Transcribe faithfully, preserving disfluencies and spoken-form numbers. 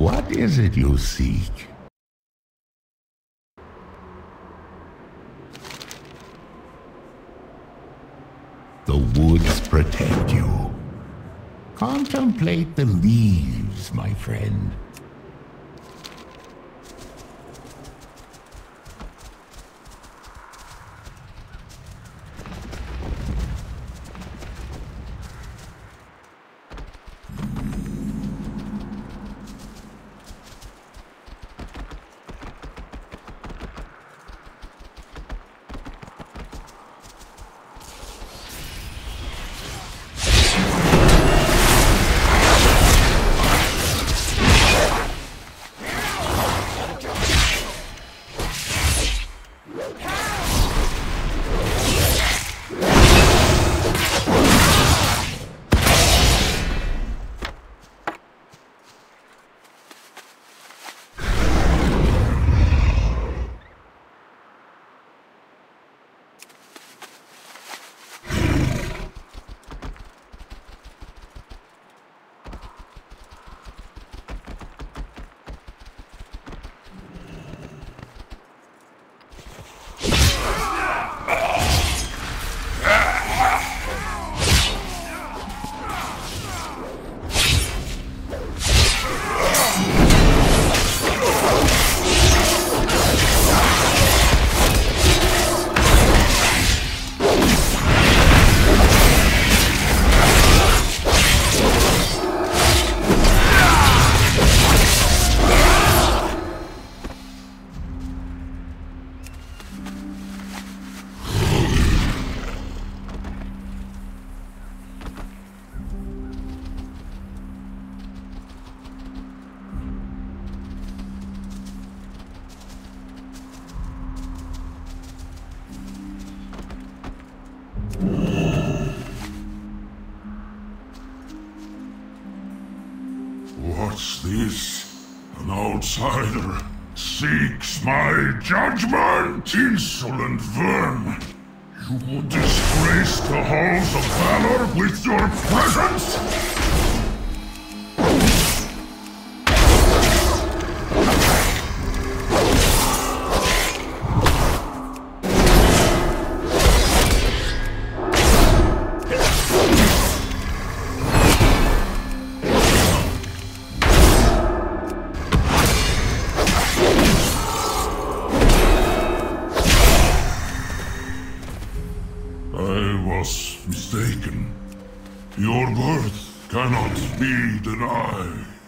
What is it you seek? The woods protect you. Contemplate the leaves, my friend. What's this? An outsider seeks my judgment? Insolent vermin! You would disgrace the halls of Valor with your presence? I was mistaken. Your worth cannot be denied.